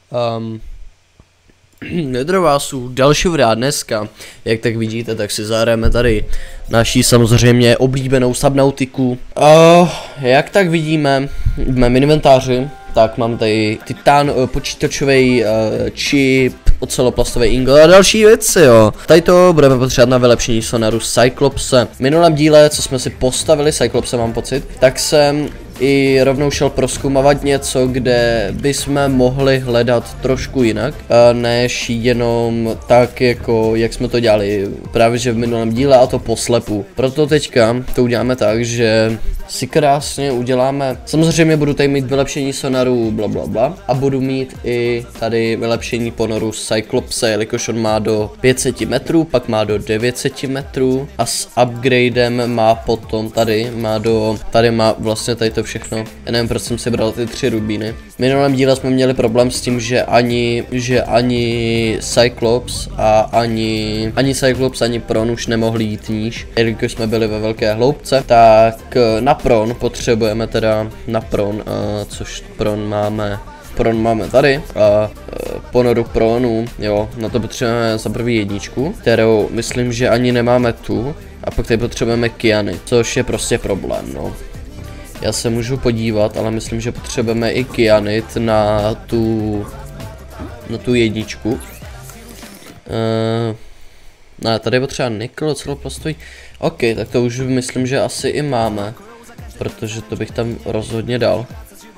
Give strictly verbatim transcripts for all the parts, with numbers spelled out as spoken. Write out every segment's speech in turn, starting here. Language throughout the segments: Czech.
Um, Nedro vás u dalšího videa dneska, jak tak vidíte, tak si zahrajeme tady naší samozřejmě oblíbenou Subnautiku. Uh, jak tak vidíme v mém inventáři, tak mám tady titán, uh, počítačový uh, čip, oceloplastový ingot a další věci, jo. Tady to budeme potřebovat na vylepšení sonaru Cyclopse. V minulém díle, co jsme si postavili, Cyclopse mám pocit, tak jsem i rovnou šel prozkoumávat něco, kde bychom mohli hledat trošku jinak, než jenom tak, jako jak jsme to dělali právě že v minulém díle, a to poslepu. Proto teďka to uděláme tak, že si krásně uděláme, samozřejmě budu tady mít vylepšení sonaru bla bla bla a budu mít i tady vylepšení ponoru Cyclopse, jelikož on má do pět set metrů, pak má do devět set metrů a s upgradem má potom tady, má do, tady má vlastně tady to všechno. Já nevím, proč jsem si bral ty tři rubíny. V minulém díle jsme měli problém s tím, že ani, že ani Cyclops a ani, ani Cyclops, ani Pron už nemohli jít níž, jelikož jsme byli ve velké hloubce, tak na Pron potřebujeme teda na Pron, uh, což Pron máme, Pron máme tady a uh, ponoru Pronu, jo, na to potřebujeme za první jedničku, kterou myslím, že ani nemáme tu, a pak tady potřebujeme Kyany, což je prostě problém, no. Já se můžu podívat, ale myslím, že potřebujeme i kyanit na tu, na tu jedničku. Uh, ne, tady je potřeba nikl, oceloplastový. OK, tak to už myslím, že asi i máme, protože to bych tam rozhodně dal.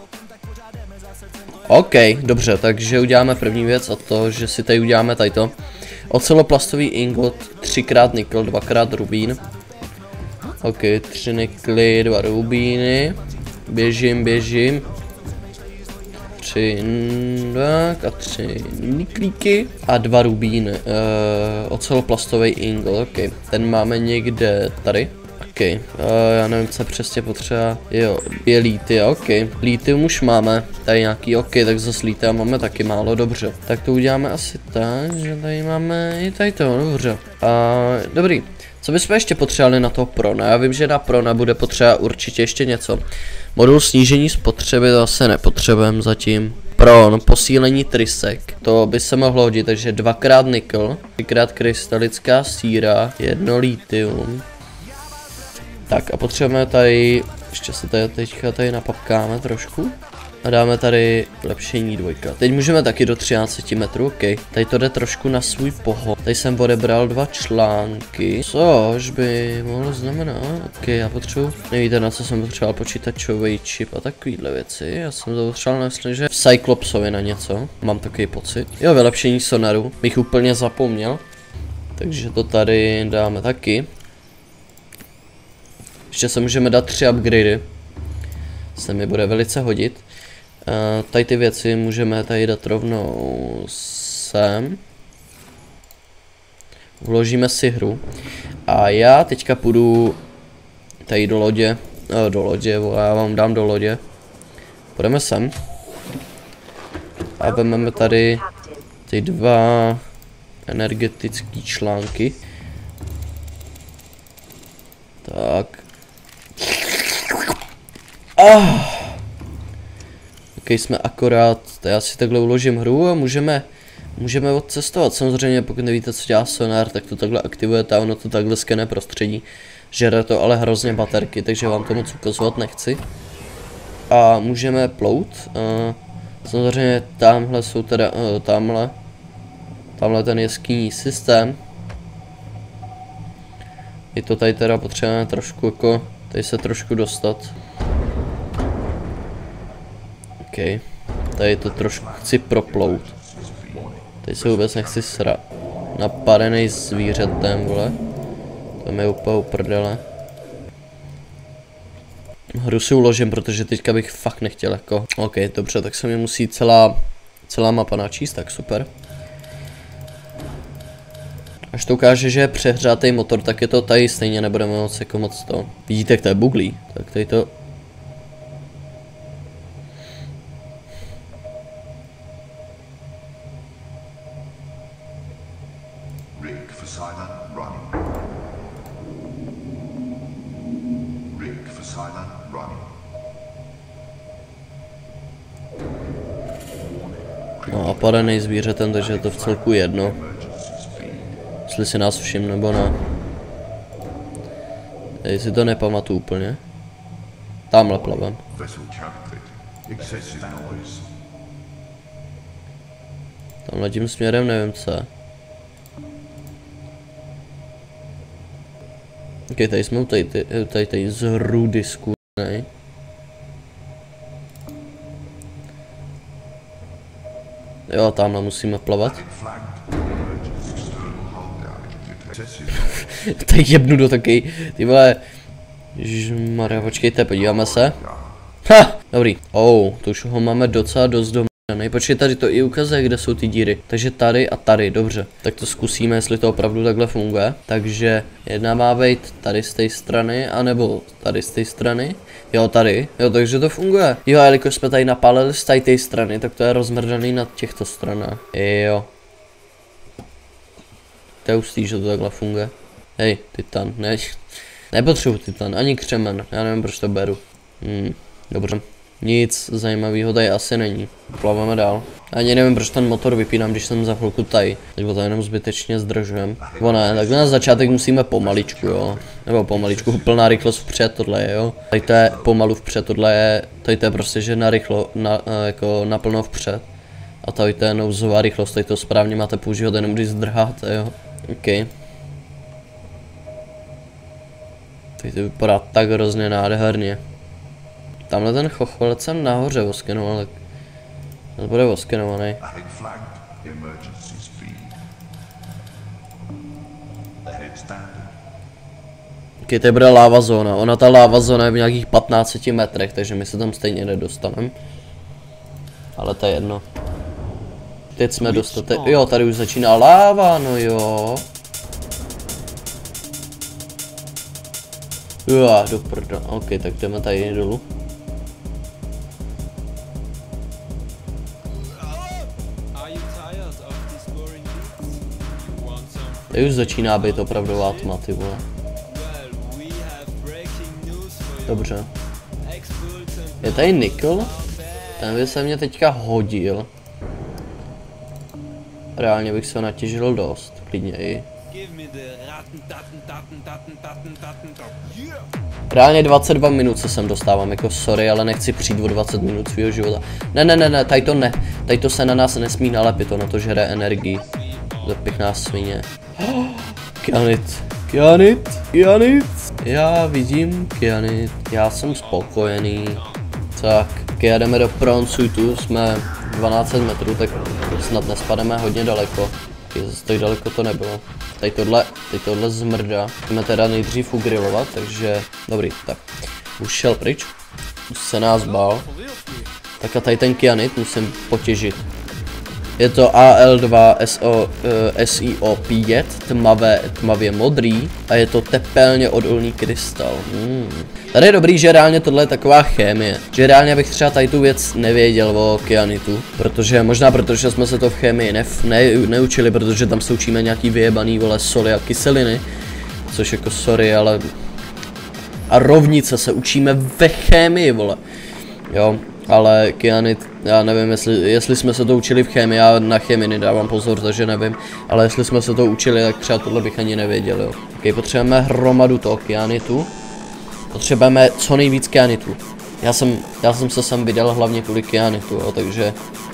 OK, dobře, takže uděláme první věc, a to, že si tady uděláme tadyto. Oceloplastový ingot, třikrát nikl, dvakrát rubín. OK, tři nikly, dva rubíny. Běžím, běžím. Tři tak a tři niklíky a dva rubíny. Uh, oceloplastový ingot, OK. Ten máme někde tady. OK, uh, já nevím, co přesně potřeba. Jo, je líty, OK. Lítium už máme, tady nějaký, OK, tak zase lítia máme taky málo, dobře. Tak to uděláme asi tak, že tady máme i tady to, dobře. Uh, dobrý. Co bychom ještě potřebovali na toho Prona? Já vím, že na Prona bude potřeba určitě ještě něco. Modul snížení spotřeby to asi nepotřebujeme zatím. Pron, posílení trysek, to by se mohlo hodit, takže dvakrát nikl, třikrát krystalická síra, jedno litium. Tak a potřebujeme tady, ještě se tady teďka tady napapkáme trošku. A dáme tady lepšení dvojka. Teď můžeme taky do třinácti metrů, OK. Tady to jde trošku na svůj pohod. Tady jsem odebral dva články, což by mohlo znamenat, OK, já potřebuji, nevíte, na co jsem potřeboval počítačový čip a takovýhle věci. Já jsem to potřeboval, myslím, že v Cyclopsovi na něco, mám takový pocit. Jo, vylepšení sonaru, bych úplně zapomněl. Takže to tady dáme taky. Ještě se můžeme dát tři upgradey. Se mi bude velice hodit. Uh, tady ty věci můžeme tady dát rovnou sem. Vložíme si hru. A já teďka půjdu tady do lodě. Uh, do lodě, já vám dám do lodě. Půjdeme sem. A vezmeme tady ty dva energetické články. Tak. Ah. OK, jsme akorát, já si takhle uložím hru a můžeme, můžeme odcestovat. Samozřejmě, pokud nevíte, co dělá sonar, tak to takhle aktivujete a ono to takhle skene prostředí. Žere to ale hrozně baterky, takže vám to moc ukazovat nechci. A můžeme plout. Uh, samozřejmě tamhle jsou teda, uh, tamhle, tamhle ten jeskyní systém. I to tady teda potřebujeme trošku jako, tady se trošku dostat. OK, tady to trošku chci proplout. Tady se vůbec nechci srat. Napadenej zvířetem, vole. To mi úplně uprdele. Hru si uložím, protože teďka bych fakt nechtěl jako. OK, dobře, tak se mi musí celá, celá mapa načíst, tak super. Až to ukáže, že je přehřátej motor, tak je to tady stejně nebudeme moc jako moc to. Vidíte, jak to je buglí, tak tady to. Rig for silent running. Rig for silent running. No a padaný zvířetem, takže je to v celku jedno. Jestli si nás všim nebo ne. Ej, si to nepamatuju úplně. Tamhle plavem. Tamhle tím směrem nevím co je. Ok, tady jsme tady, tady, tady, tady z hrudy zkuřenej. Jo, tamhle musíme plavat. Tady jebnu do taky, ty vole. Ježišmarja, počkejte, podíváme se. Ha, dobrý. Oh, to už ho máme docela dost domů. Počkej, tady to i ukazuje, kde jsou ty díry. Takže tady a tady, dobře. Tak to zkusíme, jestli to opravdu takhle funguje. Takže jedna má být tady z té strany, anebo tady z té strany. Jo, tady. Jo, takže to funguje. Jo, jelikož jsme tady napálili z tady té strany, tak to je rozmrdaný na těchto stranách. Jo. To je hustý, že to takhle funguje. Hej, titan, ne. Nepotřebuji titan, ani křemen. Já nevím, proč to beru. Hmm, dobře. Nic zajímavého tady asi není. Plaváme dál. Ani nevím, proč ten motor vypínám, když jsem za chvilku tady. Tak to jenom zbytečně zdržujem. Nebo ne, tak na začátek musíme pomaličku, jo. Nebo pomaličku, plná rychlost vpřed, tohle je, jo. Tady to je pomalu vpřed, tohle je, tady to je prostě, že na rychlo, na, jako naplno vpřed. A tady to je nouzová rychlost, tady to správně máte používat jenom když zdrháte, jo. OK. Tady to vypadá tak hrozně nádherně. Tamhle ten chochvalec jsem nahoře oskenoval, tak to bude oskenovaný. Ok, to bude láva zóna, ona ta láva zóna je v nějakých patnácti metrech, takže my se tam stejně nedostaneme. Ale to je jedno. Teď jsme dostate... Jo, tady už začíná láva, no jo. Jo, do prda, ok, tak jdeme tady dolů. Tady už začíná být opravdová tma, ty vole. Dobře. Je tady nikl? Ten by se mě teďka hodil. Reálně bych se natěžil dost, klidně i. Reálně dvacet dva minut se sem dostávám, jako sorry, ale nechci přijít o dvacet minut svýho života. Ne, ne, ne, ne, tady to ne. Tady to se na nás nesmí nalepit, to na to žere energii. To pěkná svině. Oh, kyanit, kyanit, kyanit. Já vidím kyanit, já jsem spokojený. Tak, jedeme do Pronsuitu, jsme dvanáct set metrů, tak snad nespademe hodně daleko. Zase tak daleko to nebylo. Tady tohle, tady tohle zmrdá. Jdeme teda nejdřív ugrilovat, takže dobrý, tak. Už šel pryč, už se nás bál. Tak a tady ten kyanit musím potěžit. Je to A L dva S I O pět, tmavé, tmavě modrý a je to tepelně odolný krystal. Hmm. Tady je dobrý, že reálně tohle je taková chemie. Že reálně bych třeba tady tu věc nevěděl o kyanitu, protože možná protože jsme se to v chemii ne, ne, neučili, protože tam se učíme nějaký vyjebaný vole soli a kyseliny, což jako sorry, ale a rovnice se učíme ve chemii, vole. Jo. Ale kyanit, já nevím, jestli, jestli jsme se to učili v chemii, já na chemii nedávám pozor, takže nevím. Ale jestli jsme se to učili, tak třeba tohle bych ani nevěděl, jo. Ok, potřebujeme hromadu toho kyanitu. Potřebujeme co nejvíc kyanitu. Já jsem, já jsem se sem vydal hlavně kvůli kyanitu, jo, takže